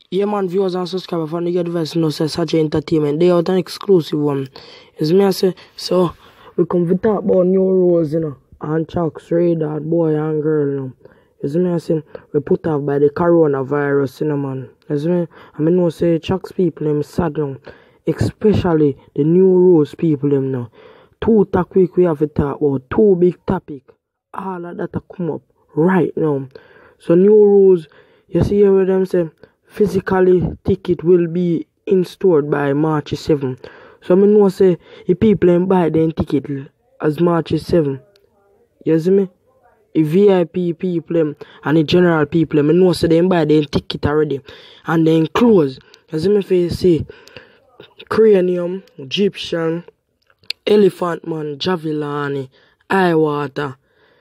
Yeah, man, viewers and subscribers from the Get Device, no say such entertainment. They out an exclusive one. As me I say, so we come to talk about new rules, and Chucks, radar, boy and girl, As me I say, we put off by the coronavirus, man. As me, I mean, no say Chucks people, them sad, especially the new rules people, them now. Two topics we have to talk about, two big topic. All of that come up right now. So new rules, you see where them say, physically ticket will be installed by March 7. So I know say if people ain't buy their ticket as March 7. You see me? The VIP people and the general people, I know say they buy their ticket already. And then close. You see me if you see Cranium, Egyptian, Elephant Man, Javelani, Eyewater,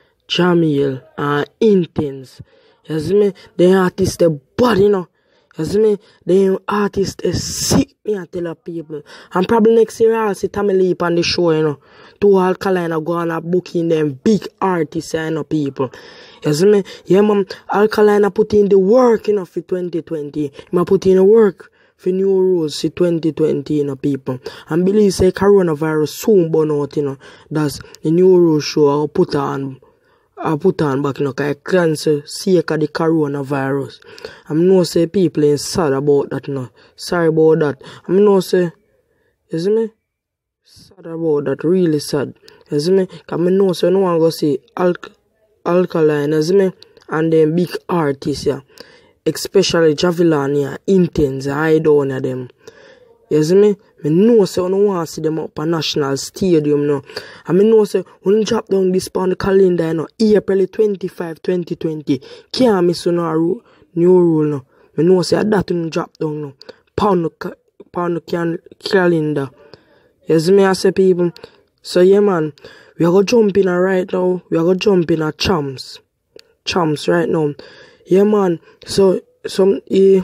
Jamil, and Intense. You see me? The artists the body, You see me? The artist is sick, me I tell people. And probably next year I'll see Tommy Leap on the show, Two Alkaline are going to booking them big artists, people. You see me? Yeah, man, Alkaline are putting the work, for 2020. I put in the work for new rules for 2020, people. And believe say coronavirus soon burn out, That's the new rules show I'll put on back, cause I cancel sake of the coronavirus. I know say people ain't sad about that, Sorry about that. I know say, you see me? Sad about that, really sad. You see me? Cause I know say no one go see Alkaline, you see me? And then big artists, especially Javelani, Intense, I don't know them. You see me? I know say I don't want to see them up at National Stadium, And I know say when drop down this on the calendar, April 25, 2020, can't miss no new rule, I know say that will drop down, Pound the calendar. You see me, I say people. So yeah, man, we are going to jump in right now. We are going to jump in at Champs right now. Yeah, man. So some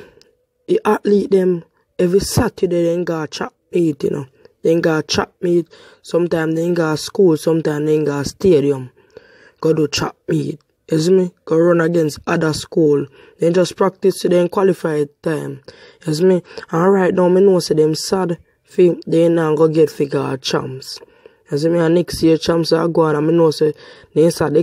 athlete them every Saturday they got chat meet, They got chat meet. Sometimes they got school, sometimes they got stadium. Go do chat meet. You see me? Go run against other school. They just practice to them qualified time. You see me? And right now I know say them sad feel they now go get figure Champs. You see me? And next year Champs are going and I know say they sad,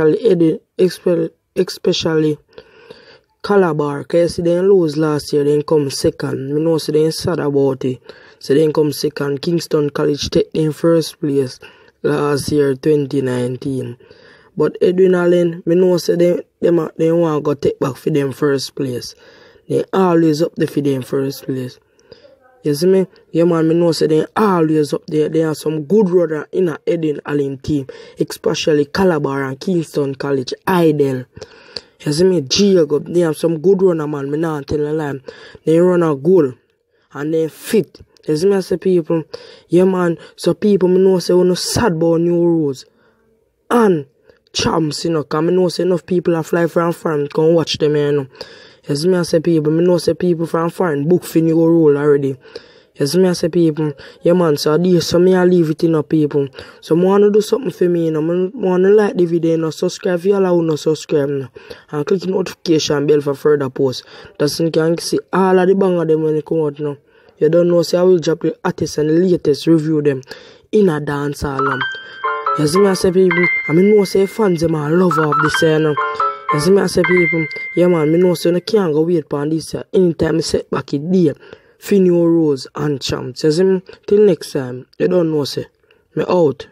especially Calabar, cause they lose last year, they come second. I know so they sad about it. So they come second. Kingston College take them first place last year, 2019. But Edwin Allen, I know so they want to go take back for them first place. They always up there for them first place. You see me? Yeah, man, I know so they always up there. They have some good runner in a Edwin Allen team, especially Calabar and Kingston College, Idle. You see me, Jacob, they have some good runner, man. Me not tell a lie. They run a goal and they fit. You see me, I say people, yeah, man. So people, me know say, no sad about new rules and Champs, cause me know say enough people are fly from foreign come watch them, You see me, I say people, me know say people from foreign book for new rule already. You see me, I say people, yeah, man. So this, so me I leave it in people. So I want to do something for me, I want to like the video, subscribe if you all who subscribe, and click the notification bell for further posts. That's so you can see all of the banger them when they come out now. You don't know, say I will drop the artists and the latest review them in a dance hall. You see me, I say people, I know say fans them are lover of this, You see me, I say people, yeah, man, I know say you can't go wait for this, anytime I set back it there. New rules and Champs. You see me? Till next time. You don't know, say. Me out.